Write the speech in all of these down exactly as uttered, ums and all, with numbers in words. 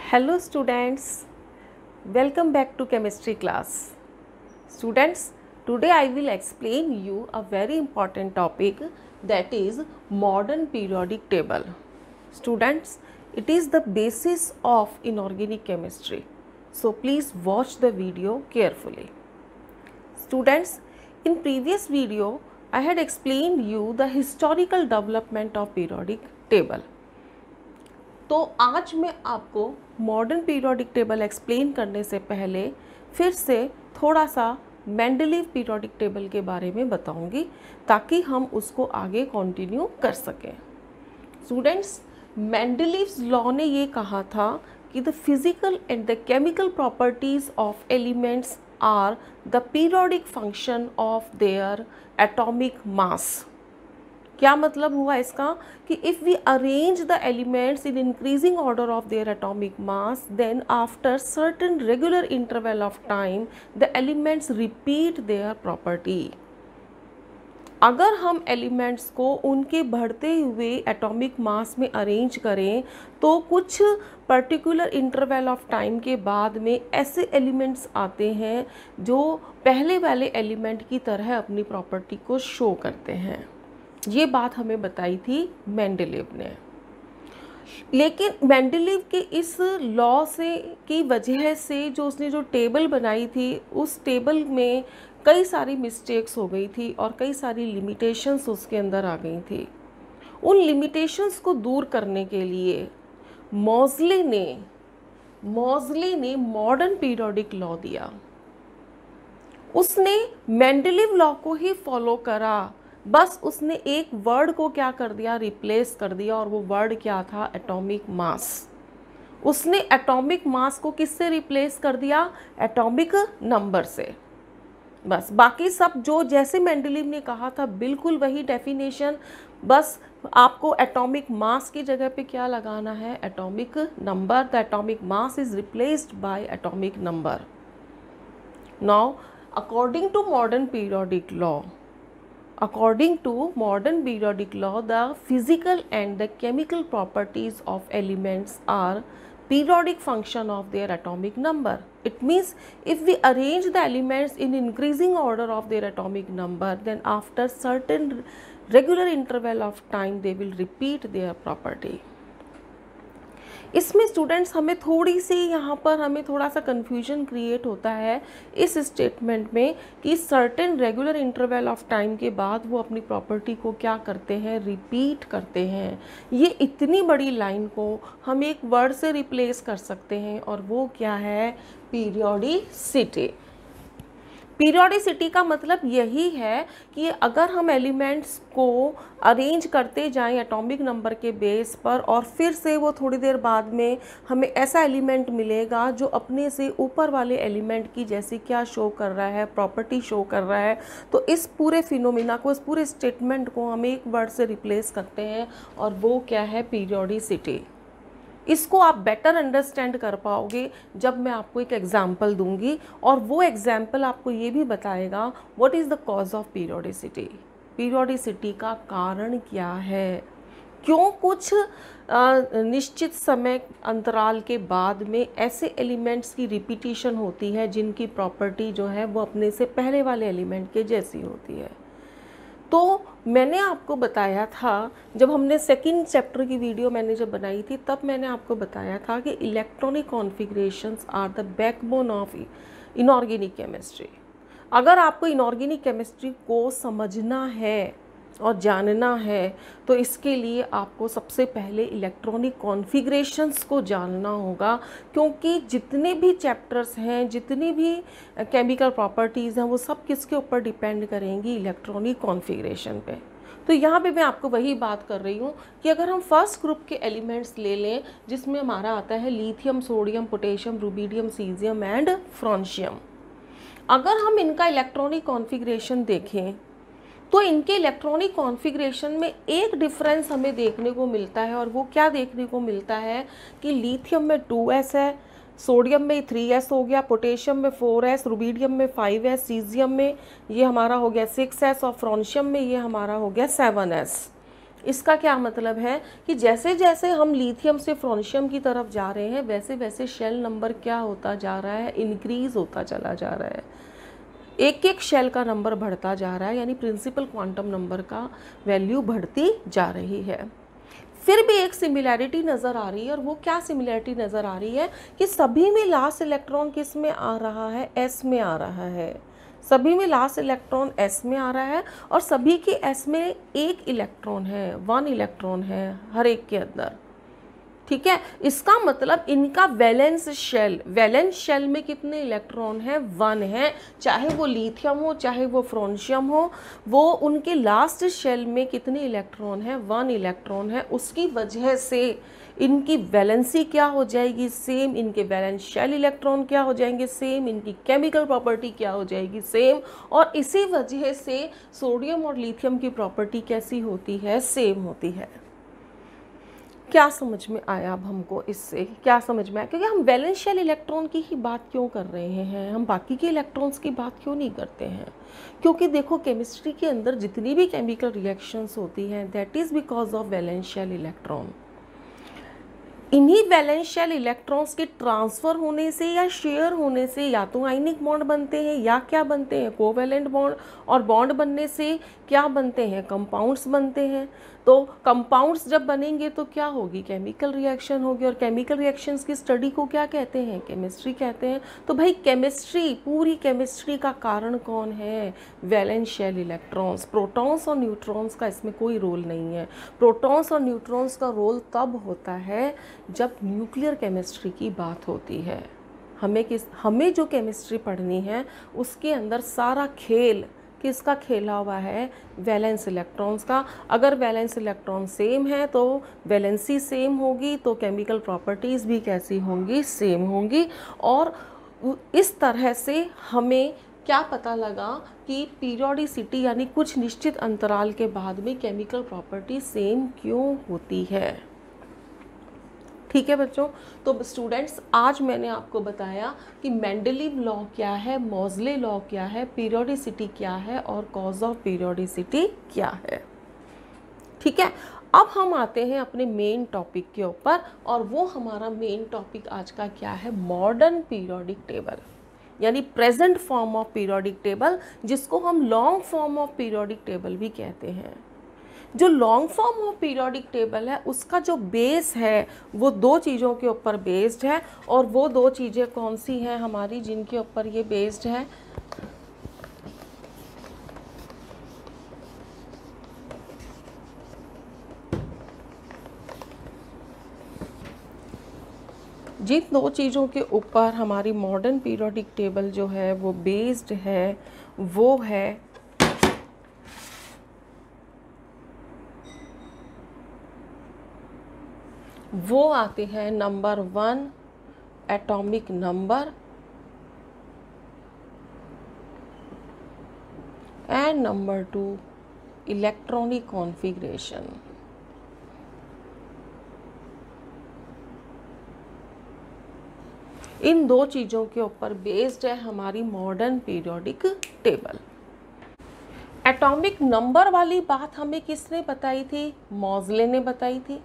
Hello students, welcome back to chemistry class. Students, today I will explain you a very important topic, that is modern periodic table. Students, it is the basis of inorganic chemistry. So please watch the video carefully. Students, in previous video I had explained you the historical development of periodic table. तो आज मैं आपको modern periodic table explain करने से पहले फिर से थोड़ा सा मेंडलीव पीरियोडिक टेबल के बारे में बताऊंगी ताकि हम उसको आगे कंटिन्यू कर सकें। स्टूडेंट्स, मेंडलीव्स लॉ ने ये कहा था कि the physical and the chemical properties of elements are the periodic function of their atomic mass. क्या मतलब हुआ इसका कि if we arrange the elements in increasing order of their atomic mass, then after certain regular interval of time the elements repeat their property. अगर हम elements को उनके बढ़ते हुए एटॉमिक मास में अरेंज करें तो कुछ पर्टिकुलर इंटरवल ऑफ टाइम के बाद में ऐसे एलिमेंट्स आते हैं जो पहले वाले एलिमेंट की तरह अपनी प्रॉपर्टी को शो करते हैं। ये बात हमें बताई थी मेंडलीव ने। लेकिन मेंडलीव के इस लॉ से की वजह से जो उसने जो टेबल बनाई थी उस टेबल में कई सारी मिस्टेक्स हो गई थी और कई सारी लिमिटेशंस उसके अंदर आ गई थी। उन लिमिटेशंस को दूर करने के लिए मॉज़ले ने मॉज़ले ने मॉडर्न पीरियोडिक लॉ दिया। उसने मेंडलीव लॉ को ही फॉलो करा, बस उसने एक वर्ड को क्या कर दिया, रिप्लेस कर दिया, और वो वर्ड क्या था, एटॉमिक मास। उसने एटॉमिक मास को किससे रिप्लेस कर दिया, एटॉमिक नंबर से। बस बाकी सब जो जैसे मेंडलीव ने कहा था बिल्कुल वही डेफिनेशन, बस आपको एटॉमिक मास की जगह पे क्या लगाना है, atomic number. The atomic mass is replaced by atomic number. Now according to modern periodic law According to modern periodic law, the physical and the chemical properties of elements are periodic function of their atomic number. It means if we arrange the elements in increasing order of their atomic number, then after certain regular interval of time they will repeat their property. इसमें students हमें थोड़ी सी यहाँ पर हमें थोड़ा सा confusion create होता है इस स्टेटमेंट में कि certain regular interval of time के बाद वो अपनी प्रॉपर्टी को क्या करते हैं, रिपीट करते हैं। ये इतनी बड़ी लाइन को हम एक वर्ड से रिप्लेस कर सकते हैं और वो क्या है, पीरियोडिसिटी। पीरियोडिसिटी का मतलब यही है कि अगर हम एलिमेंट्स को अरेंज करते जाएं एटॉमिक नंबर के बेस पर और फिर से वो थोड़ी देर बाद में हमें ऐसा एलिमेंट मिलेगा जो अपने से ऊपर वाले एलिमेंट की जैसे क्या शो कर रहा है, प्रॉपर्टी शो कर रहा है, तो इस पूरे फिनोमिना को, इस पूरे स्टेटमेंट को हम एक वर्ड से रिप्लेस करते हैं और वो क्या है, पीरियोडिसिटी। इसको आप बेटर अंडरस्टैंड कर पाओगे जब मैं आपको एक एग्जाम्पल दूंगी और वो एग्जाम्पल आपको ये भी बताएगा what is the cause of periodicity. Periodicity का कारण क्या है, क्यों कुछ निश्चित समय अंतराल के बाद में ऐसे एलिमेंट्स की रिपीटिशन होती है जिनकी प्रॉपर्टी जो है वो अपने से पहले वाले एलिमेंट के जैसी होती है। तो मैंने आपको बताया था, जब हमने सेकंड चैप्टर की वीडियो मैंने जब बनाई थी तब मैंने आपको बताया था कि electronic configurations are the backbone of inorganic chemistry. अगर आपको इनऑर्गेनिक केमिस्ट्री को समझना है और जानना है तो इसके लिए आपको सबसे पहले इलेक्ट्रॉनिक कॉन्फ़िगरेशंस को जानना होगा, क्योंकि जितने भी चैप्टर्स हैं, जितनी भी केमिकल प्रॉपर्टीज़ हैं, वो सब किसके ऊपर डिपेंड करेंगी, इलेक्ट्रॉनिक कॉन्फ़िगरेशन पे। तो यहाँ पे मैं आपको वही बात कर रही हूँ कि अगर हम फर्स्ट ग्रुप के एलिमेंट्स ले लें जिसमें हमारा आता है lithium, sodium, potassium, rubidium, caesium and francium, अगर हम इनका इलेक्ट्रॉनिक कॉन्फ़िगरेशन देखें तो इनके इलेक्ट्रॉनिक कॉन्फ़िगरेशन में एक डिफरेंस हमें देखने को मिलता है, और वो क्या देखने को मिलता है कि लिथियम में टू एस है, सोडियम में थ्री एस हो गया, पोटेशियम में फोर एस, रुबीडियम में फाइव एस, सीजियम में ये हमारा हो गया सिक्स एस और फ्रांशियम में ये हमारा हो गया सेवन एस। इसका क्या मतलब है कि जैसे जैसे हम लिथियम से फ्रोंशियम की तरफ जा रहे हैं वैसे वैसे शेल नंबर क्या होता जा रहा है, इंक्रीज होता चला जा रहा है। एक एक शेल का नंबर बढ़ता जा रहा है, यानी प्रिंसिपल क्वांटम नंबर का वैल्यू बढ़ती जा रही है। फिर भी एक सिमिलैरिटी नज़र आ रही है, और वो क्या सिमिलैरिटी नज़र आ रही है कि सभी में लास्ट इलेक्ट्रॉन किस में आ रहा है, एस में आ रहा है। सभी में लास्ट इलेक्ट्रॉन एस में आ रहा है, और सभी की एस में एक इलेक्ट्रॉन है, वन इलेक्ट्रॉन है हर एक के अंदर। ठीक है, इसका मतलब इनका वैलेंस शेल, वैलेंस शेल में कितने इलेक्ट्रॉन हैं, वन है। चाहे वो लिथियम हो चाहे वो फ्रोंशियम हो, वो उनके लास्ट शेल में कितने इलेक्ट्रॉन हैं, वन इलेक्ट्रॉन है। उसकी वजह से इनकी वैलेंसी क्या हो जाएगी, सेम। इनके वैलेंस शेल इलेक्ट्रॉन क्या हो जाएंगे, सेम। इनकी केमिकल प्रॉपर्टी क्या हो जाएगी, सेम। और इसी वजह से सोडियम और लिथियम की प्रॉपर्टी कैसी होती है, सेम होती है। क्या समझ में आया अब हमको, इससे क्या समझ में आया? क्योंकि हम वैलेंस शेल इलेक्ट्रॉन की ही बात क्यों कर रहे हैं, हम बाकी के इलेक्ट्रॉन्स की बात क्यों नहीं करते हैं? क्योंकि देखो, केमिस्ट्री के अंदर जितनी भी केमिकल रिएक्शंस होती हैं that is because of valence shell electron. इन्हीं वैलेंस शेल इलेक्ट्रॉन्स के ट्रांसफ़र होने से या शेयर होने से या तो आयनिक बॉन्ड बनते हैं या क्या बनते हैं, कोवैलेंट बॉन्ड। और बॉन्ड बनने से क्या बनते हैं, कंपाउंड्स बनते हैं। तो कंपाउंड्स जब बनेंगे तो क्या होगी, केमिकल रिएक्शन होगी। और केमिकल रिएक्शंस की स्टडी को क्या कहते हैं, केमिस्ट्री कहते हैं। तो भाई केमिस्ट्री, पूरी केमिस्ट्री का कारण कौन है, वैलेंस शेल इलेक्ट्रॉन्स। प्रोटॉन्स और न्यूट्रॉन्स का इसमें कोई रोल नहीं है। प्रोटॉन्स और न्यूट्रॉन्स का रोल तब होता है जब न्यूक्लियर केमिस्ट्री की बात होती है। हमें किस हमें जो केमिस्ट्री पढ़नी है उसके अंदर सारा खेल किसका खेला हुआ है, वैलेंस इलेक्ट्रॉन्स का। अगर वैलेंस इलेक्ट्रॉन सेम है तो वैलेंसी सेम होगी, तो केमिकल प्रॉपर्टीज़ भी कैसी होंगी, सेम होंगी। और इस तरह से हमें क्या पता लगा कि पीरियोडिसिटी यानी कुछ निश्चित अंतराल के बाद में केमिकल प्रॉपर्टी सेम क्यों होती है। ठीक है बच्चों, तो स्टूडेंट्स आज मैंने आपको बताया कि मेंडलीव लॉ क्या है, मोज़ले लॉ क्या है, पीरियोडिसिटी क्या है और कॉज ऑफ पीरियोडिसिटी क्या है। ठीक है, अब हम आते हैं अपने मेन टॉपिक के ऊपर, और वो हमारा मेन टॉपिक आज का क्या है, मॉडर्न पीरियोडिक टेबल, यानी present form of periodic table, जिसको हम long form of periodic table भी कहते हैं। जो long form of periodic table है उसका जो बेस है वो दो चीज़ों के ऊपर बेस्ड है, और वो दो चीज़ें कौन सी हैं हमारी जिनके ऊपर ये बेस्ड है। जिन दो चीज़ों के ऊपर हमारी मॉडर्न पीरियोडिक टेबल जो है वो बेस्ड है, वो है वो आते हैं number one atomic number and number two electronic configuration. इन दो चीज़ों के ऊपर बेस्ड है हमारी modern periodic table. Atomic number वाली बात हमें किसने बताई थी, मोज़ले ने बताई थी।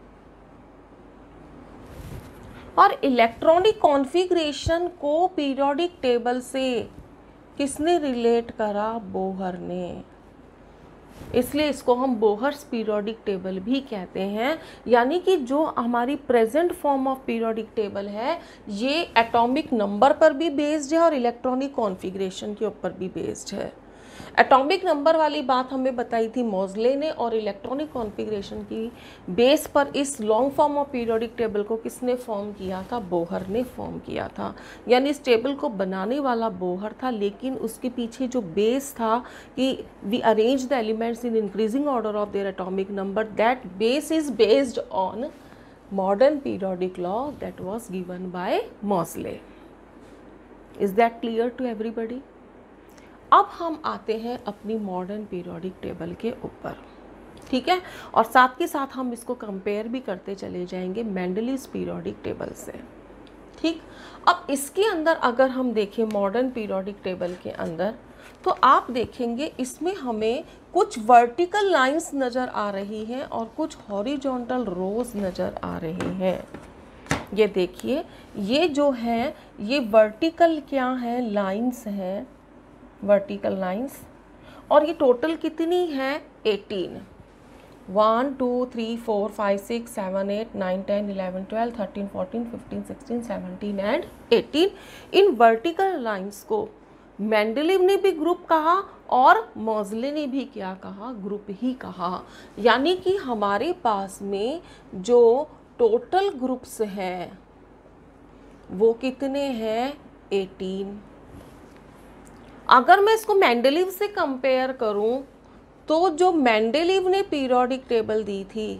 और इलेक्ट्रॉनिक कॉन्फ़िगरेशन को पीरियोडिक टेबल से किसने रिलेट करा, बोहर ने। इसलिए इसको हम बोहर्स पीरियोडिक टेबल भी कहते हैं। यानी कि जो हमारी present form of periodic table है ये एटॉमिक नंबर पर भी बेस्ड है और इलेक्ट्रॉनिक कॉन्फ़िगरेशन के ऊपर भी बेस्ड है। एटॉमिक नंबर वाली बात हमें बताई थी मोज़ले ने, और इलेक्ट्रॉनिक कॉन्फ़िगरेशन की बेस पर इस long form of periodic table को किसने फॉर्म किया था, बोहर ने फॉर्म किया था। यानी इस टेबल को बनाने वाला बोहर था, लेकिन उसके पीछे जो बेस था कि we arrange the elements in increasing order of their atomic number, that base is based on modern periodic law that was given by Moseley. Is that clear to everybody? अब हम आते हैं अपनी मॉडर्न पीरियोडिक टेबल के ऊपर, ठीक है, और साथ के साथ हम इसको कंपेयर भी करते चले जाएंगे मेंडलीव्स पीरियोडिक टेबल से। ठीक, अब इसके अंदर अगर हम देखें मॉडर्न पीरियोडिक टेबल के अंदर, तो आप देखेंगे इसमें हमें कुछ वर्टिकल लाइंस नज़र आ रही हैं और कुछ हॉरिजॉन्टल रोज नज़र आ रही हैं। ये देखिए, ये जो है ये वर्टिकल क्या है, लाइंस हैं, वर्टिकल लाइंस। और ये टोटल कितनी है, eighteen. One two three four five six seven eight nine ten eleven twelve thirteen fourteen fifteen sixteen seventeen and eighteen. इन वर्टिकल लाइंस को मेंडलीव ने भी ग्रुप कहा और मोज़ले ने भी क्या कहा, ग्रुप ही कहा। यानी कि हमारे पास में जो टोटल ग्रुप्स हैं वो कितने हैं, एटीन। अगर मैं इसको मेंडलीव से कंपेयर करूं तो जो मेंडलीव ने पीरियोडिक टेबल दी थी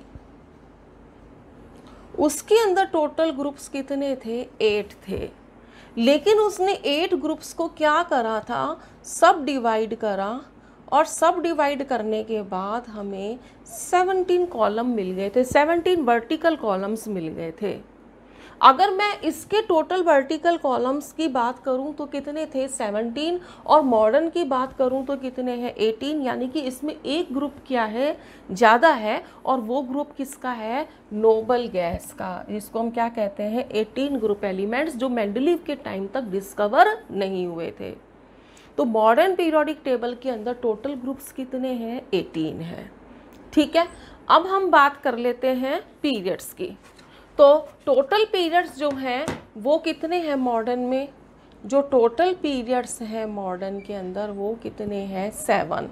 उसके अंदर टोटल ग्रुप्स कितने थे, एट थे। लेकिन उसने एट ग्रुप्स को क्या करा था, सब डिवाइड करा और सब डिवाइड करने के बाद हमें सेवनटीन कॉलम मिल गए थे, सेवनटीन वर्टिकल कॉलम्स मिल गए थे। अगर मैं इसके टोटल वर्टिकल कॉलम्स की बात करूं तो कितने थे, सेवनटीन, और मॉडर्न की बात करूं तो कितने हैं, एटीन। यानी कि इसमें एक ग्रुप क्या है, ज़्यादा है, और वो ग्रुप किसका है, नोबल गैस का, जिसको हम क्या कहते हैं, एटीन ग्रुप एलिमेंट्स, जो मेंडलीव के टाइम तक डिस्कवर नहीं हुए थे। तो मॉडर्न पीरियोडिक टेबल के अंदर टोटल ग्रुप्स कितने हैं, एटीन है। ठीक है, अब हम बात कर लेते हैं पीरियड्स की। तो टोटल पीरियड्स जो हैं वो कितने हैं मॉडर्न में, जो टोटल पीरियड्स हैं मॉडर्न के अंदर वो कितने हैं, सेवन।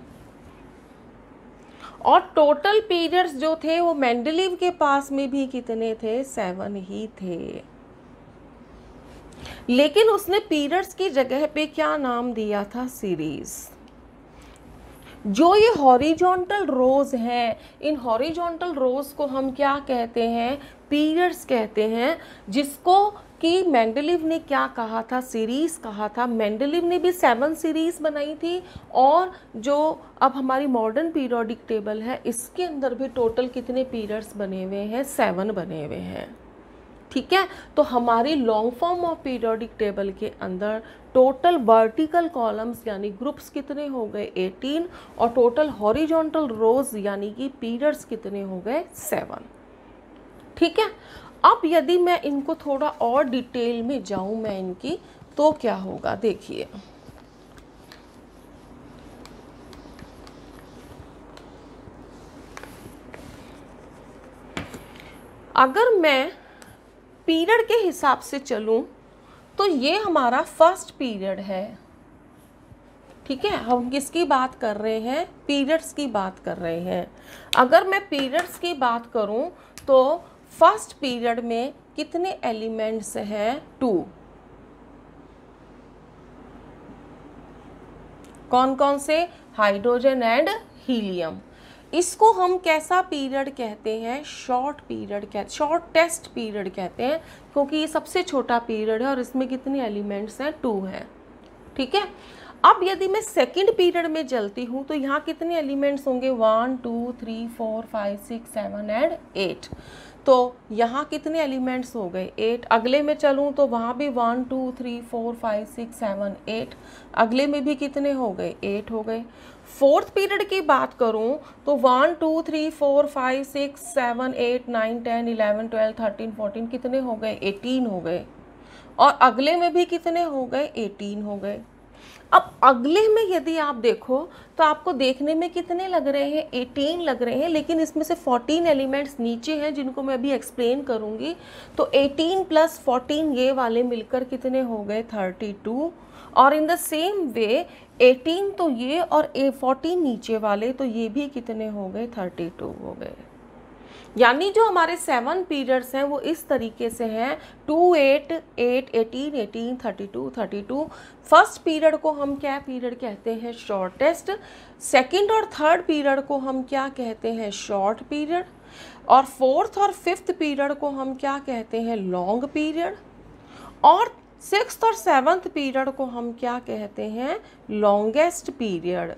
और टोटल पीरियड्स जो थे वो मेंडलीव के पास में भी कितने थे, सेवन ही थे। लेकिन उसने पीरियड्स की जगह पे क्या नाम दिया था, सीरीज। जो ये हॉरिजॉन्टल रोज हैं, इन हॉरिजॉन्टल रोज को हम क्या कहते हैं, पीरियड्स कहते हैं, जिसको कि मेंडलीव ने क्या कहा था, सीरीज कहा था। मेंडलीव ने भी सेवन सीरीज बनाई थी और जो अब हमारी मॉडर्न पीरियोडिक टेबल है इसके अंदर भी टोटल कितने पीरियड्स बने हुए हैं, सेवन बने हुए हैं। ठीक है, तो हमारी long form of periodic table के अंदर टोटल वर्टिकल कॉलम्स यानी ग्रुप्स कितने हो गए, एटीन, और टोटल हॉरिजॉन्टल रोज यानी कि पीरियड्स कितने हो गए, सेवन। ठीक है, अब यदि मैं इनको थोड़ा और डिटेल में जाऊं मैं इनकी, तो क्या होगा, देखिए। अगर मैं पीरियड के हिसाब से चलूं तो ये हमारा फर्स्ट पीरियड है। ठीक है, हम किसकी बात कर रहे हैं, पीरियड्स की बात कर रहे हैं। अगर मैं पीरियड्स की बात करूं तो फर्स्ट पीरियड में कितने एलिमेंट्स हैं, टू। कौन कौन से, हाइड्रोजन एंड हीलियम। इसको हम कैसा पीरियड कहते हैं, शॉर्ट पीरियड कहते, शॉर्ट टेस्ट पीरियड कहते हैं, क्योंकि ये सबसे छोटा पीरियड है और इसमें कितने एलिमेंट्स हैं, टू हैं। ठीक है, अब यदि मैं सेकंड पीरियड में चलती हूँ तो यहाँ कितने एलिमेंट्स होंगे, one two three four five six seven and eight. तो यहाँ कितने एलिमेंट्स हो गए, एट। अगले में चलूँ तो वहाँ भी one two three four five six seven eight, अगले में भी कितने हो गए, एट हो गए। फोर्थ पीरियड की बात करूँ तो one two three four five six seven eight nine ten eleven twelve thirteen fourteen कितने हो गए, एटीन हो गए। और अगले में भी कितने हो गए, एटीन हो गए। अब अगले में यदि आप देखो तो आपको देखने में कितने लग रहे हैं, एटीन लग रहे हैं, लेकिन इसमें से फोर्टीन एलिमेंट्स नीचे हैं जिनको मैं अभी एक्सप्लेन करूंगी। तो एटीन प्लस फोर्टीन ये वाले मिलकर कितने हो गए, थर्टी टू। और in the same way eighteen तो ये और ए फोर्टीन नीचे वाले, तो ये भी कितने हो गए, थर्टी टू हो गए। यानी जो हमारे सेवन पीरियड्स हैं वो इस तरीके से हैं, two eight eight eighteen eighteen thirty two thirty two. First period को हम क्या पीरियड कहते हैं, शॉर्टेस्ट। सेकंड और थर्ड पीरियड को हम क्या कहते हैं, शॉर्ट पीरियड। और फोर्थ और फिफ्थ पीरियड को हम क्या कहते हैं, लॉन्ग पीरियड। और सिक्स्थ और सेवन्थ पीरियड को हम क्या कहते हैं, लॉन्गेस्ट पीरियड।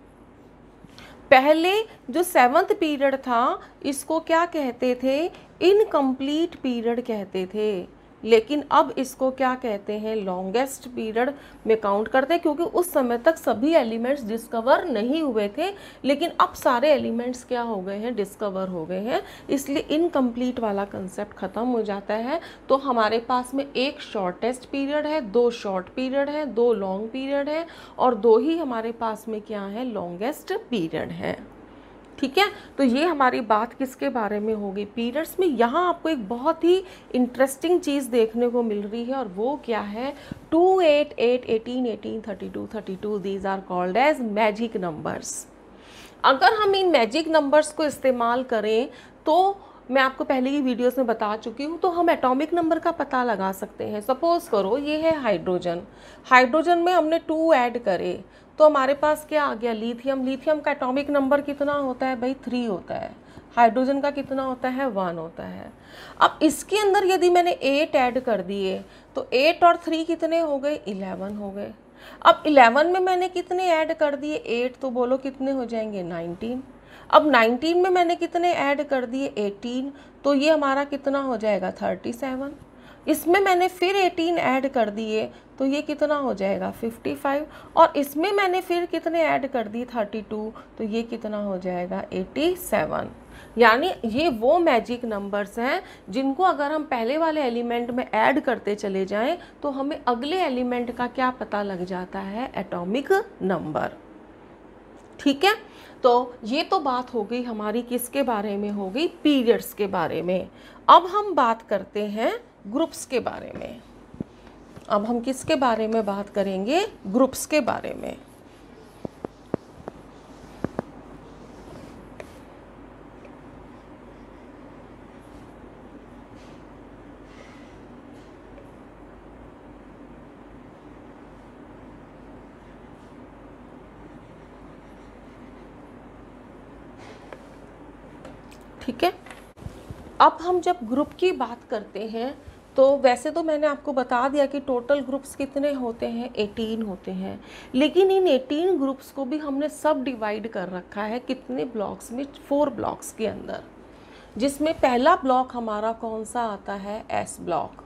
पहले जो सेवन्थ पीरियड था इसको क्या कहते थे, इनकम्प्लीट पीरियड कहते थे। लेकिन अब इसको क्या कहते हैं, लॉन्गेस्ट पीरियड में काउंट करते हैं, क्योंकि उस समय तक सभी एलिमेंट्स डिस्कवर नहीं हुए थे, लेकिन अब सारे एलिमेंट्स क्या हो गए हैं, डिस्कवर हो गए हैं, इसलिए इनकम्प्लीट वाला कंसेप्ट ख़त्म हो जाता है। तो हमारे पास में एक शॉर्टेस्ट पीरियड है, दो शॉर्ट पीरियड है, दो लॉन्ग पीरियड है, और दो ही हमारे पास में क्या है, लॉन्गेस्ट पीरियड है। ठीक है, तो ये हमारी बात किसके बारे में होगी, पीरियड्स में। यहाँ आपको एक बहुत ही इंटरेस्टिंग चीज़ देखने को मिल रही है, और वो क्या है, two, eight, eight, eighteen, eighteen, thirty two, thirty two, these are called as magic numbers. अगर हम इन मैजिक नंबर्स को इस्तेमाल करें तो मैं आपको पहले की वीडियोस में बता चुकी हूँ, तो हम एटॉमिक नंबर का पता लगा सकते हैं। सपोज करो ये है हाइड्रोजन, हाइड्रोजन में हमने टू ऐड करे तो हमारे पास क्या आ गया, लिथियम। लिथियम का एटॉमिक नंबर कितना होता है भाई, थ्री होता है। हाइड्रोजन का कितना होता है, वन होता है। अब इसके अंदर यदि मैंने एट ऐड कर दिए तो एट और थ्री कितने हो गए, इलेवन हो गए। अब इलेवन में मैंने कितने ऐड कर दिए, एट, तो बोलो कितने हो जाएंगे, नाइनटीन। अब नाइनटीन में मैंने कितने ऐड कर दिए, एटीन, तो ये हमारा कितना हो जाएगा, थर्टी सेवन। इसमें मैंने फिर एटीन ऐड कर दिए तो ये कितना हो जाएगा, फिफ्टी फाइव। और इसमें मैंने फिर कितने ऐड कर दिए, थर्टी टू, तो ये कितना हो जाएगा, एटी सेवन। यानी ये वो मैजिक नंबर्स हैं जिनको अगर हम पहले वाले एलिमेंट में ऐड करते चले जाएं तो हमें अगले एलिमेंट का क्या पता लग जाता है, एटॉमिक नंबर। ठीक है, तो ये तो बात हो गई हमारी किसके बारे में, हो गई पीरियड्स के बारे में। अब हम बात करते हैं ग्रुप्स के बारे में। अब हम किसके बारे में बात करेंगे, ग्रुप्स के बारे में। ठीक है, अब हम जब ग्रुप की बात करते हैं तो वैसे तो मैंने आपको बता दिया कि टोटल ग्रुप्स कितने होते हैं, एटीन होते हैं। लेकिन इन एटीन ग्रुप्स को भी हमने सब डिवाइड कर रखा है कितने ब्लॉक्स में, फोर ब्लॉक्स के अंदर, जिसमें पहला ब्लॉक हमारा कौन सा आता है, एस ब्लॉक।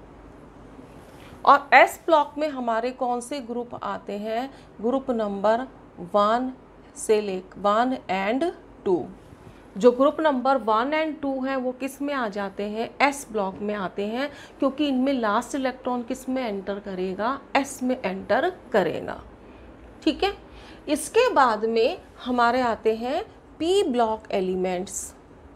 और एस ब्लॉक में हमारे कौन से ग्रुप आते हैं, ग्रुप नंबर वन से ले वन एंड टू। जो group number one and two हैं वो किस में आ जाते हैं, एस ब्लॉक में आते हैं, क्योंकि इनमें लास्ट इलेक्ट्रॉन किस में एंटर करेगा, एस में एंटर करेगा। ठीक है, इसके बाद में हमारे आते हैं पी ब्लॉक एलिमेंट्स।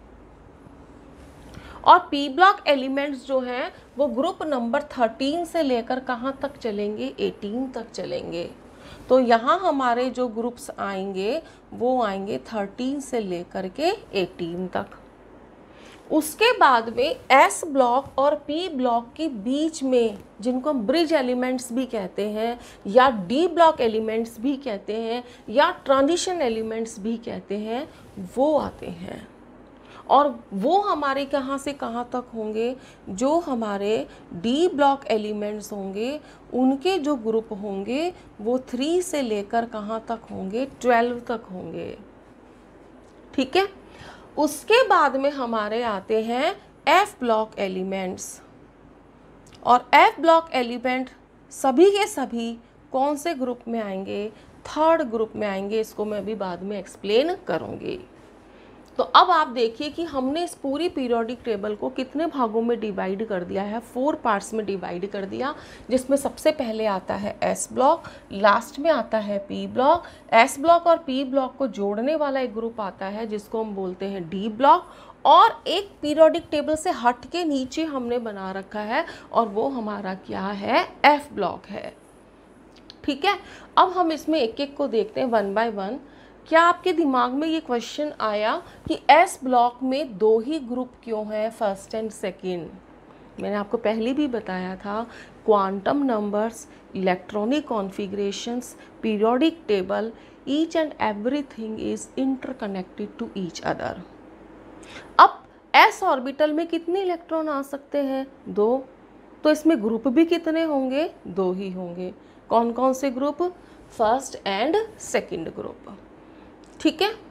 और पी ब्लॉक एलिमेंट्स जो हैं वो ग्रुप नंबर थर्टीन से लेकर कहाँ तक चलेंगे, एटीन तक चलेंगे। तो यहाँ हमारे जो ग्रुप्स आएंगे वो आएंगे थर्टीन से लेकर के एटीन तक। उसके बाद में एस ब्लॉक और पी ब्लॉक के बीच में, जिनको हम ब्रिज एलिमेंट्स भी कहते हैं या डी ब्लॉक एलिमेंट्स भी कहते हैं या ट्रांजिशन एलिमेंट्स भी कहते हैं, वो आते हैं। और वो हमारे कहाँ से कहाँ तक होंगे, जो हमारे डी ब्लॉक एलिमेंट्स होंगे उनके जो ग्रुप होंगे वो थ्री से लेकर कहाँ तक होंगे, ट्वेल्व तक होंगे। ठीक है, उसके बाद में हमारे आते हैं एफ ब्लॉक एलिमेंट्स। और एफ ब्लॉक एलिमेंट सभी के सभी कौन से ग्रुप में आएंगे, थर्ड ग्रुप में आएंगे। इसको मैं अभी बाद में एक्सप्लेन करूँगी। तो अब आप देखिए कि हमने इस पूरी पीरियोडिक टेबल को कितने भागों में डिवाइड कर दिया है, फोर पार्ट्स में डिवाइड कर दिया, जिसमें सबसे पहले आता है एस ब्लॉक, लास्ट में आता है पी ब्लॉक। एस ब्लॉक और पी ब्लॉक को जोड़ने वाला एक ग्रुप आता है जिसको हम बोलते हैं डी ब्लॉक, और एक पीरियोडिक टेबल से हट के नीचे हमने बना रखा है और वो हमारा क्या है, एफ ब्लॉक है। ठीक है, अब हम इसमें एक एक को देखते हैं वन बाय वन। क्या आपके दिमाग में ये क्वेश्चन आया कि एस ब्लॉक में दो ही ग्रुप क्यों हैं, फर्स्ट एंड सेकंड? मैंने आपको पहले भी बताया था, quantum numbers, electronic configurations, periodic table, each and everything is interconnected to each other. अब एस ऑर्बिटल में कितने इलेक्ट्रॉन आ सकते हैं, दो। तो इसमें ग्रुप भी कितने होंगे, दो ही होंगे। कौन कौन से group, first and second group. ठीक है,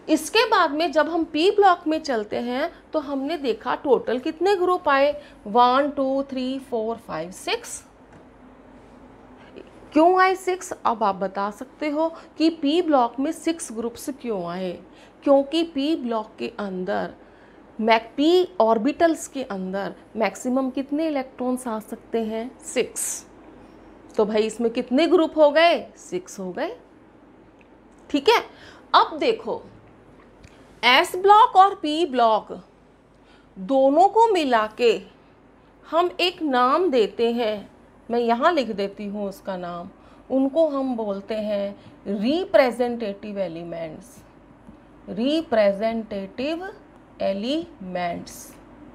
इसके बाद में जब हम पी ब्लॉक में चलते हैं तो हमने देखा टोटल कितने ग्रुप आए, one two three four five six. क्यों आए सिक्स? अब आप बता सकते हो कि पी ब्लॉक में सिक्स ग्रुप्स क्यों आए, क्योंकि पी ब्लॉक के अंदर मैक पी ऑर्बिटल्स के अंदर मैक्सिमम कितने इलेक्ट्रॉन्स आ सकते हैं, सिक्स। तो भाई इसमें कितने ग्रुप हो गए, सिक्स हो गए। ठीक है, अब देखो एस ब्लॉक और पी ब्लॉक दोनों को मिला के हम एक नाम देते हैं, मैं यहाँ लिख देती हूँ उसका नाम, उनको हम बोलते हैं रिप्रेजेंटेटिव एलिमेंट्स, रिप्रेजेंटेटिव एलिमेंट्स।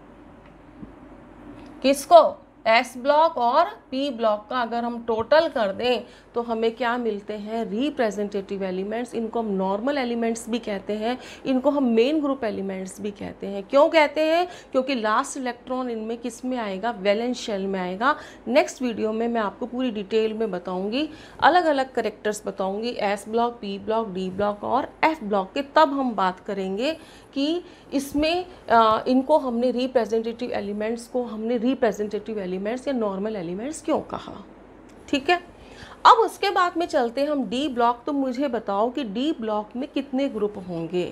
किसको? एस ब्लॉक और पी ब्लॉक का अगर हम टोटल कर दें तो हमें क्या मिलते हैं, रिप्रेजेंटेटिव एलिमेंट्स। इनको हम नॉर्मल एलिमेंट्स भी कहते हैं, इनको हम मेन ग्रुप एलिमेंट्स भी कहते हैं। क्यों कहते हैं? क्योंकि लास्ट इलेक्ट्रॉन इनमें किस में आएगा, वैलेंस शेल में आएगा। नेक्स्ट वीडियो में मैं आपको पूरी डिटेल में बताऊंगी, अलग अलग करेक्टर्स बताऊंगी, S block, P block, D block और एफ ब्लॉक के। तब हम बात करेंगे कि इसमें आ, इनको हमने रिप्रेजेंटेटिव एलिमेंट्स को हमने रिप्रेजेंटेटिव एलिमेंट्स या नॉर्मल एलिमेंट्स क्यों कहा। ठीक है, अब उसके बाद में चलते हैं हम डी ब्लॉक। तो मुझे बताओ कि डी ब्लॉक में कितने ग्रुप होंगे।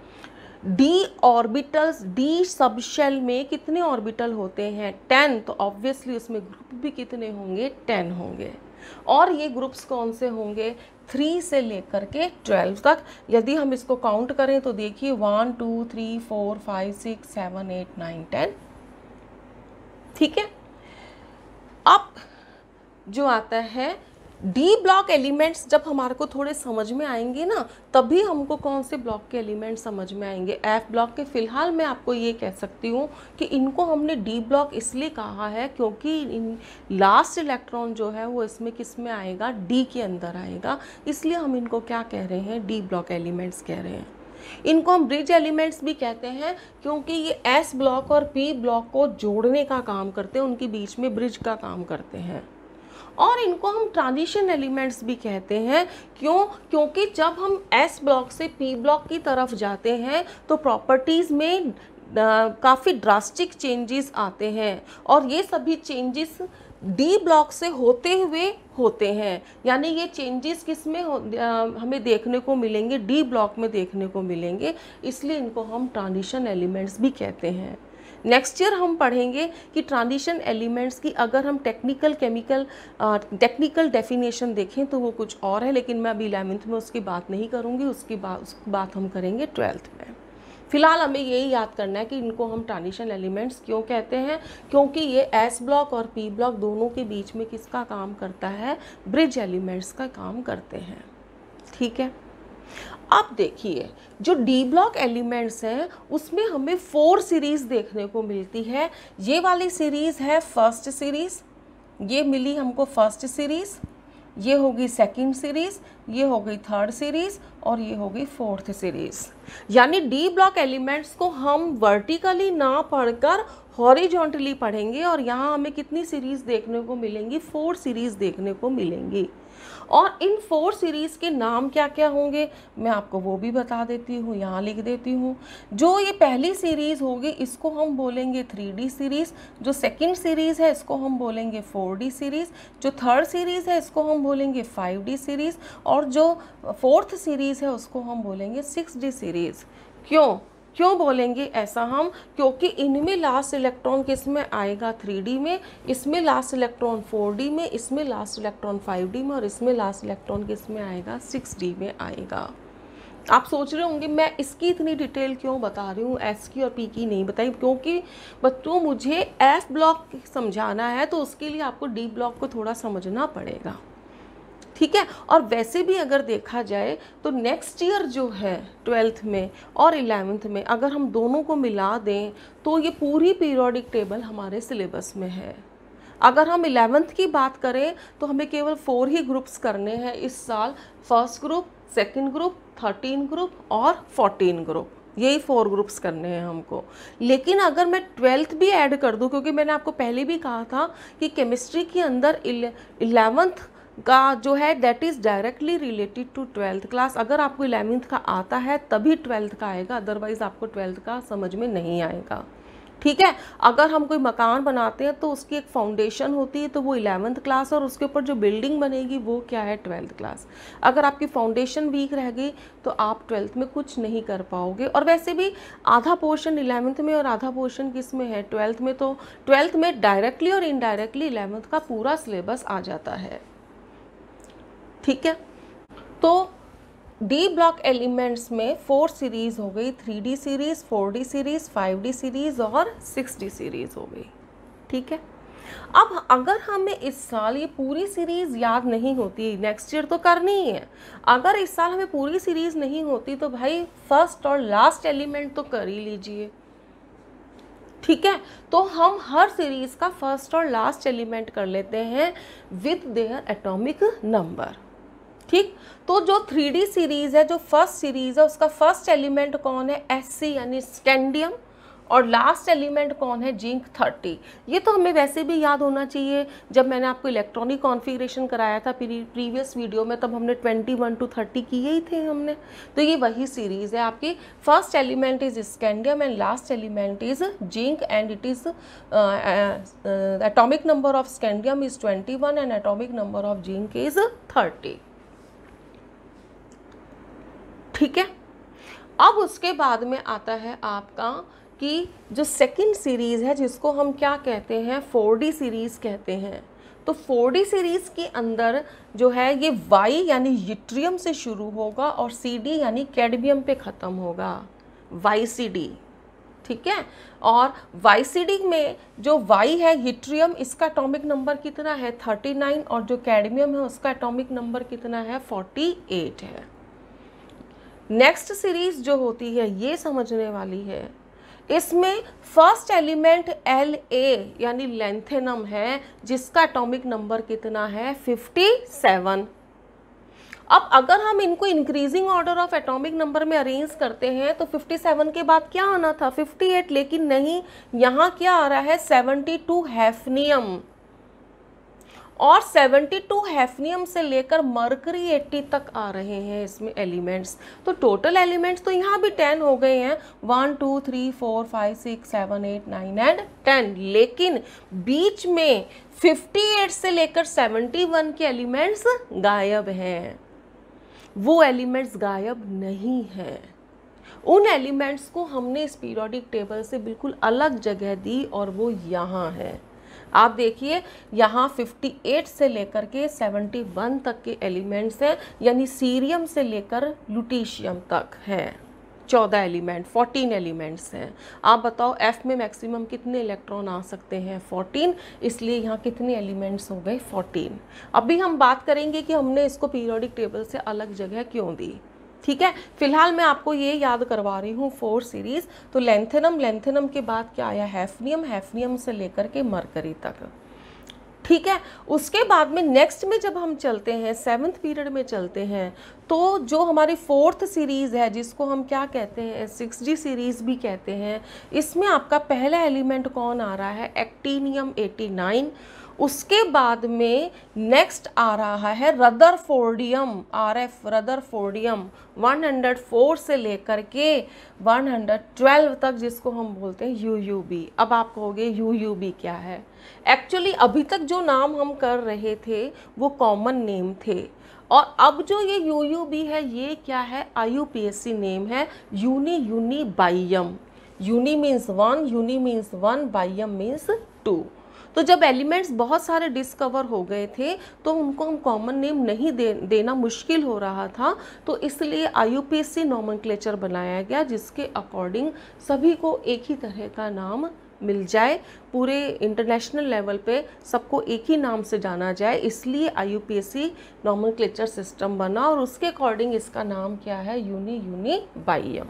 डी ऑर्बिटल्स, डी सबशेल में कितने ऑर्बिटल होते हैं, टेन। तो ऑब्वियसली उसमें ग्रुप भी कितने होंगे, टेन होंगे। और ये ग्रुप्स कौन से होंगे, थ्री से लेकर के ट्वेल्व तक। यदि हम इसको काउंट करें तो देखिए one two three four five six seven eight nine ten. ठीक है, अब जो आता है डी ब्लॉक एलिमेंट्स, जब हमारे को थोड़े समझ में आएंगे ना, तभी हमको कौन से ब्लॉक के एलिमेंट समझ में आएंगे। एफ ब्लॉक के फिलहाल मैं आपको ये कह सकती हूँ कि इनको हमने डी ब्लॉक इसलिए कहा है क्योंकि इन लास्ट इलेक्ट्रॉन जो है वो इसमें किस में आएगा, डी के अंदर आएगा, इसलिए हम इनको क्या कह रहे हैं, डी ब्लॉक एलिमेंट्स कह रहे हैं। इनको हम ब्रिज एलिमेंट्स भी कहते हैं क्योंकि ये एस ब्लॉक और पी ब्लॉक को जोड़ने का काम करते हैं, उनके बीच में ब्रिज का काम करते हैं। और इनको हम ट्रांजिशन एलिमेंट्स भी कहते हैं। क्यों? क्योंकि जब हम एस ब्लॉक से पी ब्लॉक की तरफ जाते हैं तो प्रॉपर्टीज़ में काफ़ी ड्रास्टिक चेंजेस आते हैं, और ये सभी चेंजेस डी ब्लॉक से होते हुए होते हैं। यानी ये चेंजेस किस में हो, आ, हमें देखने को मिलेंगे, डी ब्लॉक में देखने को मिलेंगे, इसलिए इनको हम ट्रांजिशन एलिमेंट्स भी कहते हैं। नेक्स्ट ईयर हम पढ़ेंगे कि ट्रांजिशन एलिमेंट्स की अगर हम टेक्निकल केमिकल टेक्निकल डेफिनेशन देखें तो वो कुछ और है, लेकिन मैं अभी इलेवेंथ में उसकी बात नहीं करूँगी, उसकी बात उसकी बात हम करेंगे ट्वेल्थ में। फिलहाल हमें यही याद करना है कि इनको हम ट्रांजिशन एलिमेंट्स क्यों कहते हैं, क्योंकि ये एस ब्लॉक और पी ब्लॉक दोनों के बीच में किसका काम करता है, ब्रिज एलिमेंट्स का काम करते हैं। ठीक है, अब देखिए जो डी ब्लॉक एलिमेंट्स हैं उसमें हमें फोर सीरीज देखने को मिलती है। ये वाली सीरीज है फर्स्ट सीरीज, ये मिली हमको फर्स्ट सीरीज, ये होगी सेकंड सीरीज, ये हो गई थर्ड सीरीज और ये हो गई फोर्थ सीरीज। यानी डी ब्लॉक एलिमेंट्स को हम वर्टिकली ना पढ़कर हॉरिजॉन्टली पढ़ेंगे, और यहाँ हमें कितनी सीरीज देखने को मिलेंगी, फोर सीरीज देखने को मिलेंगी। और इन फोर सीरीज़ के नाम क्या क्या होंगे मैं आपको वो भी बता देती हूँ, यहाँ लिख देती हूँ। जो ये पहली सीरीज़ होगी इसको हम बोलेंगे थ्री डी सीरीज़, जो सेकंड सीरीज़ है इसको हम बोलेंगे फोर डी सीरीज़, जो थर्ड सीरीज़ है इसको हम बोलेंगे फाइव डी सीरीज़, और जो फोर्थ सीरीज़ है उसको हम बोलेंगे सिक्स डी सीरीज़। क्यों क्यों बोलेंगे ऐसा हम, क्योंकि इनमें लास्ट इलेक्ट्रॉन किस में आएगा, थ्री डी में, इसमें लास्ट इलेक्ट्रॉन फोर डी में, इसमें लास्ट इलेक्ट्रॉन फाइव डी में, और इसमें लास्ट इलेक्ट्रॉन किस में आएगा, सिक्स डी में आएगा। आप सोच रहे होंगे मैं इसकी इतनी डिटेल क्यों बता रही हूँ, एस की और पी की नहीं बताई, क्योंकि बच्चों मुझे एफ ब्लॉक समझाना है तो उसके लिए आपको डी ब्लॉक को थोड़ा समझना पड़ेगा। ठीक है, और वैसे भी अगर देखा जाए तो नेक्स्ट ईयर जो है ट्वेल्थ में और इलेवेंथ में अगर हम दोनों को मिला दें तो ये पूरी पीरियोडिक टेबल हमारे सिलेबस में है। अगर हम इलेवेंथ की बात करें तो हमें केवल फोर ही ग्रुप्स करने हैं इस साल, first group, second group, thirteen group और फोर्टीन ग्रुप, यही फोर ग्रुप्स करने हैं हमको। लेकिन अगर मैं ट्वेल्थ भी ऐड कर दूं, क्योंकि मैंने आपको पहले भी कहा था कि केमिस्ट्री के अंदर इलेवेंथ का जो है that is directly related to twelfth class. अगर आपको इलेवेंथ का आता है तभी ट्वेल्थ का आएगा, अदरवाइज आपको ट्वेल्थ का समझ में नहीं आएगा। ठीक है, अगर हम कोई मकान बनाते हैं तो उसकी एक फाउंडेशन होती है, तो वो इलेवेंथ क्लास, और उसके ऊपर जो बिल्डिंग बनेगी वो क्या है, ट्वेल्थ क्लास। अगर आपकी फाउंडेशन वीक रह गई तो आप ट्वेल्थ में कुछ नहीं कर पाओगे। और वैसे भी आधा पोर्शन इलेवेंथ में और आधा पोर्शन किस में है, ट्वेल्थ में। तो ट्वेल्थ में डायरेक्टली और इनडायरेक्टली इलेवेंथ का पूरा सिलेबस आ जाता है। ठीक है, तो डी ब्लॉक एलिमेंट्स में फोर सीरीज हो गई, three D series, four D series, five D series और सिक्स डी सीरीज हो गई। ठीक है, अब अगर हमें इस साल ये पूरी सीरीज याद नहीं होती, नेक्स्ट ईयर तो करनी ही है, अगर इस साल हमें पूरी सीरीज नहीं होती तो भाई फर्स्ट और लास्ट एलिमेंट तो कर ही लीजिए। ठीक है, तो हम हर सीरीज का फर्स्ट और लास्ट एलिमेंट कर लेते हैं विद देयर एटॉमिक नंबर। ठीक, तो जो थ्री डी सीरीज है, जो फर्स्ट सीरीज है, उसका फर्स्ट एलिमेंट कौन है, एस सी यानी स्कैंडियम, और लास्ट एलिमेंट कौन है, जिंक थर्टी। ये तो हमें वैसे भी याद होना चाहिए। जब मैंने आपको इलेक्ट्रॉनिक कॉन्फ़िगरेशन कराया था प्रीवियस वीडियो में, तब हमने ट्वेंटी वन टू थर्टी किए ही थे हमने। तो ये वही सीरीज़ है आपकी। First element is scandium and last element is zinc, and it is atomic number of scandium is twenty one and atomic number of zinc is thirty. ठीक है, अब उसके बाद में आता है आपका कि जो सेकंड सीरीज है, जिसको हम क्या कहते हैं, फोर डी सीरीज कहते हैं। तो फोर डी सीरीज के अंदर जो है ये वाई यानी यूट्रियम से शुरू होगा और सी डी यानी कैडमियम पे ख़त्म होगा, वाई सी डी। ठीक है, और वाई सी डी में जो वाई है यूट्रियम, इसका एटॉमिक नंबर कितना है, थर्टी नाइन, और जो कैडमियम है उसका एटॉमिक नंबर कितना है, फोर्टी एट है। नेक्स्ट सीरीज जो होती है ये समझने वाली है। इसमें फर्स्ट एलिमेंट एल ए यानी लेंथेनम है, जिसका एटॉमिक नंबर कितना है, फिफ्टी सेवन। अब अगर हम इनको increasing order of atomic number में अरेंज करते हैं तो फिफ्टी सेवन के बाद क्या आना था, फिफ्टी एट, लेकिन नहीं, यहाँ क्या आ रहा है, सेवेंटी टू हैफनियम, और सेवेंटी टू हैफनियम से लेकर मरकरी एट्टी तक आ रहे हैं इसमें एलिमेंट्स। तो टोटल एलिमेंट्स तो यहाँ भी टेन हो गए हैं, one two three four five six seven eight nine and ten, लेकिन बीच में फिफ्टी एट से लेकर सेवेंटी वन के एलिमेंट्स गायब हैं। वो एलिमेंट्स गायब नहीं हैं, उन एलिमेंट्स को हमने इस पीरियोडिक टेबल से बिल्कुल अलग जगह दी और वो यहाँ है। आप देखिए यहाँ फिफ्टी एट से लेकर के सेवेंटी वन तक के एलिमेंट्स हैं, यानी सीरियम से लेकर लुटीशियम तक हैं, चौदह एलिमेंट, फोर्टीन एलिमेंट्स हैं। आप बताओ एफ में मैक्सिमम कितने इलेक्ट्रॉन आ सकते हैं, फोर्टीन, इसलिए यहाँ कितने एलिमेंट्स हो गए, फोर्टीन। अभी हम बात करेंगे कि हमने इसको पीरियोडिक टेबल से अलग जगह क्यों दी। ठीक है, फिलहाल मैं आपको ये याद करवा रही हूँ फोर सीरीज। तो लेंथेनम, लेंथेनम के बाद क्या आया, हैफनियम, हैफनियम से लेकर के मरकरी तक। ठीक है, उसके बाद में नेक्स्ट में जब हम चलते हैं, सेवन्थ पीरियड में चलते हैं, तो जो हमारी फोर्थ सीरीज़ है, जिसको हम क्या कहते हैं, सिक्स डी सीरीज़ भी कहते हैं, इसमें आपका पहला एलिमेंट कौन आ रहा है, एक्टीनियम एटी नाइन। उसके बाद में नेक्स्ट आ रहा है rutherfordium, R F rutherfordium, one hundred four से लेकर के वन हंड्रेड ट्वेल्व तक, जिसको हम बोलते हैं यू यू बी। अब आप कहोगे यू यू बी क्या है, एक्चुअली अभी तक जो नाम हम कर रहे थे वो कॉमन नेम थे, और अब जो ये यू यू बी है ये क्या है, I U P S C name है, uni uni bium. Uni means one, uni means one, bium means two. तो जब एलिमेंट्स बहुत सारे डिस्कवर हो गए थे तो उनको हम कॉमन नेम नहीं दे, देना मुश्किल हो रहा था, तो इसलिए I U P S C nomenclature बनाया गया, जिसके अकॉर्डिंग सभी को एक ही तरह का नाम मिल जाए, पूरे इंटरनेशनल लेवल पे सबको एक ही नाम से जाना जाए, इसलिए I U P S C nomenclature system बना, और उसके अकॉर्डिंग इसका नाम क्या है, यूनी यूनी बाइयम।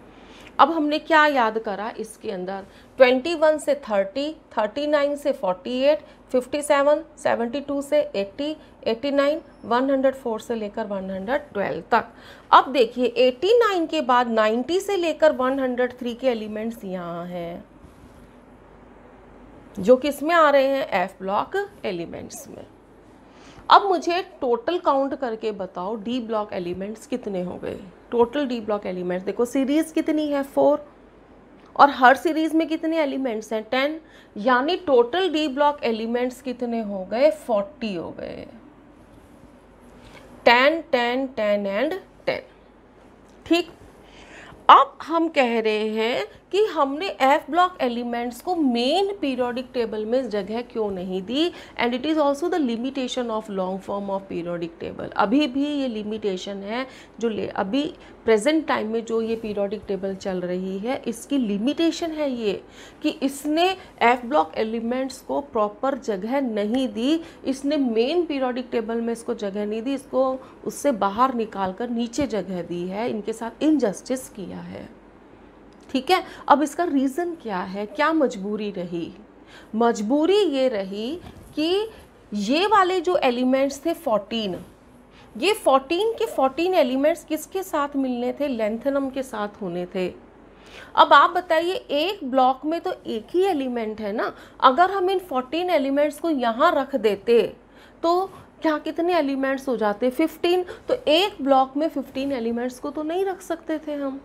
अब हमने क्या याद करा इसके अंदर, ट्वेंटी वन से थर्टी, थर्टी नाइन से forty eight, fifty seven, seventy two से eighty, eighty nine, one hundred four से लेकर वन हंड्रेड ट्वेल्व तक। अब देखिए एटी नाइन के बाद नाइंटी से लेकर वन हंड्रेड थ्री के एलिमेंट्स यहाँ हैं, जो किस में आ रहे हैं, एफ ब्लॉक एलिमेंट्स में। अब मुझे टोटल काउंट करके बताओ डी ब्लॉक एलिमेंट्स कितने हो गए। टोटल डी ब्लॉक एलिमेंट्स देखो, सीरीज कितनी है फोर, और हर सीरीज में कितने एलिमेंट्स हैं टेन, यानी टोटल डी ब्लॉक एलिमेंट्स कितने हो गए फोर्टी हो गए। Ten ten ten and ten. ठीक, अब हम कह रहे हैं कि हमने एफ ब्लॉक एलिमेंट्स को मेन पीरियोडिक टेबल में जगह क्यों नहीं दी, and it is also the limitation of long form of periodic table. अभी भी ये लिमिटेशन है जो ले अभी प्रेजेंट टाइम में जो ये पीरियोडिक टेबल चल रही है, इसकी लिमिटेशन है ये कि इसने एफ ब्लॉक एलिमेंट्स को प्रॉपर जगह नहीं दी, इसने मेन पीरियोडिक टेबल में इसको जगह नहीं दी, इसको उससे बाहर निकाल कर नीचे जगह दी है, इनके साथ इनजस्टिस किया है। ठीक है, अब इसका रीज़न क्या है, क्या मजबूरी रही? मजबूरी ये रही कि ये वाले जो एलिमेंट्स थे फोर्टीन, ये फोर्टीन के फोर्टीन एलिमेंट्स किसके साथ मिलने थे? लेंथेनम के साथ होने थे। अब आप बताइए, एक ब्लॉक में तो एक ही एलिमेंट है ना, अगर हम इन फोर्टीन एलिमेंट्स को यहाँ रख देते तो क्या कितने एलिमेंट्स हो जाते? फिफ्टीन। तो एक ब्लॉक में फिफ्टीन एलिमेंट्स को तो नहीं रख सकते थे हम।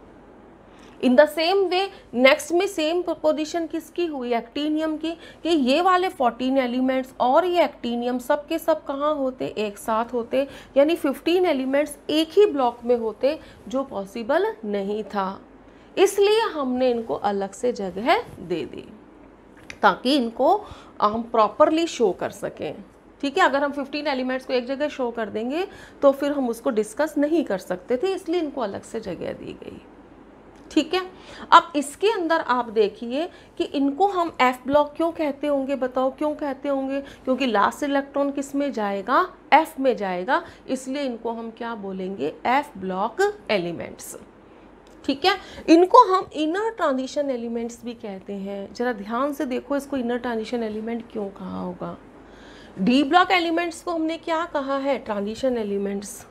In the same way next में सेम प्रोपोजिशन किसकी हुई? एक्टिनियम की, कि ये वाले फोर्टीन एलिमेंट्स और ये एक्टिनियम सब के सब कहाँ होते? एक साथ होते, यानी फिफ्टीन एलिमेंट्स एक ही ब्लॉक में होते, जो पॉसिबल नहीं था। इसलिए हमने इनको अलग से जगह दे दी ताकि इनको हम प्रॉपरली शो कर सकें। ठीक है, अगर हम फिफ्टीन एलिमेंट्स को एक जगह शो कर देंगे तो फिर हम उसको डिस्कस नहीं कर सकते थे, इसलिए इनको अलग से जगह दी गई। ठीक है, अब इसके अंदर आप देखिए कि इनको हम एफ ब्लॉक क्यों कहते होंगे, बताओ क्यों कहते होंगे? क्योंकि लास्ट इलेक्ट्रॉन किस में जाएगा? एफ में जाएगा, इसलिए इनको हम क्या बोलेंगे? F block elements. ठीक है, इनको हम इनर ट्रांजिशन एलिमेंट्स भी कहते हैं। जरा ध्यान से देखो, इसको इनर ट्रांजिशन एलिमेंट क्यों कहा होगा? डी ब्लॉक एलिमेंट्स को हमने क्या कहा है? Transition elements.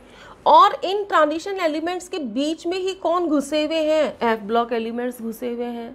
और इन ट्रांजिशन एलिमेंट्स के बीच में ही कौन घुसे हुए हैं? एफ ब्लॉक एलिमेंट्स घुसे हुए हैं।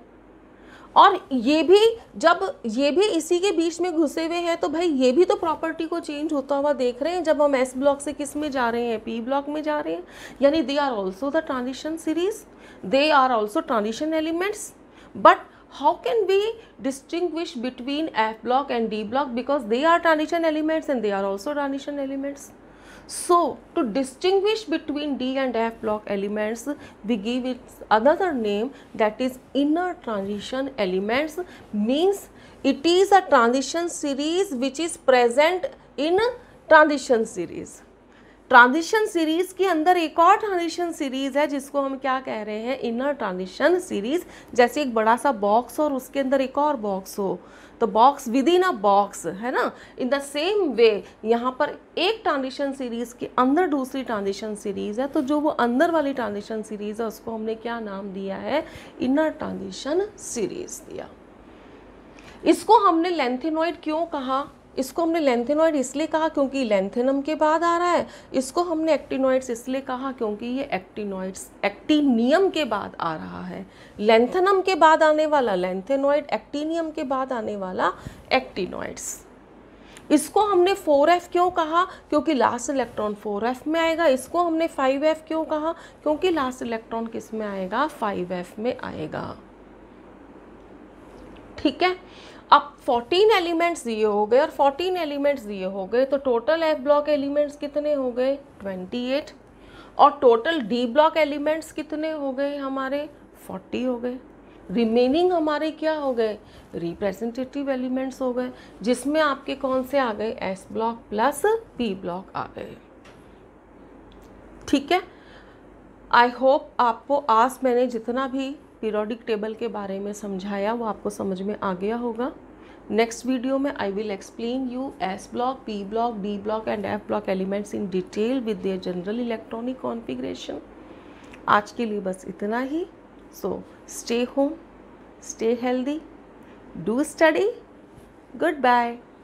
और ये भी जब ये भी इसी के बीच में घुसे हुए हैं तो भाई ये भी तो प्रॉपर्टी को चेंज होता हुआ देख रहे हैं। जब हम एस ब्लॉक से किस में जा रहे हैं? पी ब्लॉक में जा रहे हैं, यानी they are also the transition series, they are also transition elements. But how can we distinguish between F block and D block? Because they are transition elements and they are also transition elements. So to distinguish between D and F block elements, we give it another name, that is inner transition elements. Means it is a transition series which is present in transition series. Transition series के अंदर एक और transition series है जिसको हम क्या कह रहे हैं? Inner transition series. जैसे एक बड़ा सा बॉक्स और उसके अंदर एक और बॉक्स हो, तो box within a box, है ना। इन द सेम वे यहाँ पर एक ट्रांजिशन सीरीज के अंदर दूसरी ट्रांजिशन सीरीज है, तो जो वो अंदर वाली ट्रांजिशन सीरीज है उसको हमने क्या नाम दिया है? इनर ट्रांजिशन सीरीज दिया। इसको हमने लेंथेनॉइड क्यों कहा? इसको हमने लेंथेनॉइड इसलिए कहा क्योंकि लेंथेनम के बाद आ रहा है। इसको हमने एक्टिनॉइड्स इसलिए कहा क्योंकि ये एक्टिनॉइड्स एक्टिनियम के बाद आ रहा है। लेंथेनम के बाद आने वाला लेंथेनॉइड, एक्टिनियम के बाद आने वाला एक्टिनॉइड्स। इसको हमने फोर एफ क्यों कहा? क्योंकि लास्ट इलेक्ट्रॉन फोर एफ में आएगा। इसको हमने फाइव एफ क्यों कहा? क्योंकि लास्ट इलेक्ट्रॉन किस में आएगा? फाइव एफ में आएगा। ठीक है, अब फोर्टीन एलिमेंट्स दिए हो गए और फोर्टीन एलिमेंट्स दिए हो गए, तो टोटल एफ ब्लॉक एलिमेंट्स कितने हो गए? Twenty eight. और टोटल डी ब्लॉक एलिमेंट्स कितने हो गए हमारे? फोर्टी हो गए। रिमेनिंग हमारे क्या हो गए? रिप्रेजेंटेटिव एलिमेंट्स हो गए, जिसमें आपके कौन से आ गए? S block plus P block आ गए। ठीक है, आई होप आपको आज मैंने जितना भी पीरियोडिक टेबल के बारे में समझाया वो आपको समझ में आ गया होगा। नेक्स्ट वीडियो में I will explain you S block, P block, D block and F block elements in detail with their general electronic configuration. आज के लिए बस इतना ही। So stay home, stay healthy, do study, good bye.